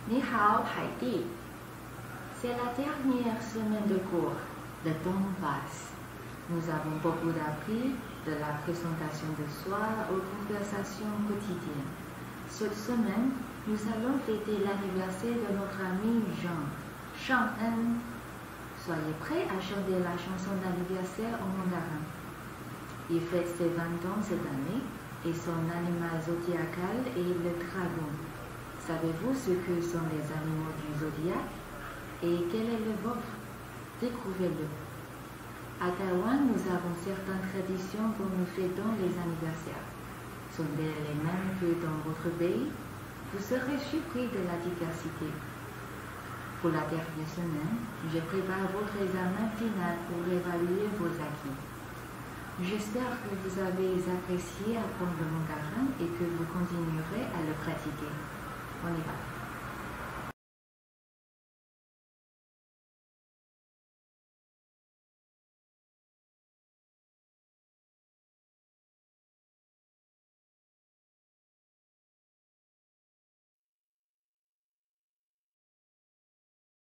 Ni hao, Heidi. C'est la dernière semaine de cours. Le temps passe. Nous avons beaucoup appris de la présentation de soi aux conversations quotidiennes. Cette semaine, nous allons fêter l'anniversaire de notre ami Jean, Shang-En. Soyez prêts à chanter la chanson d'anniversaire en mandarin. Il fête ses 20 ans cette année et son animal zodiacal est le dragon. Savez-vous ce que sont les animaux du zodiaque et quel est le vôtre? Découvrez-le. À Taïwan, nous avons certaines traditions pour nous fêtons les anniversaires. Sont-elles les mêmes que dans votre pays? Vous serez surpris de la diversité. Pour la dernière semaine, je prépare votre examen final pour évaluer vos acquis. J'espère que vous avez apprécié apprendre le mandarin et que vous continuerez à le pratiquer. On y va.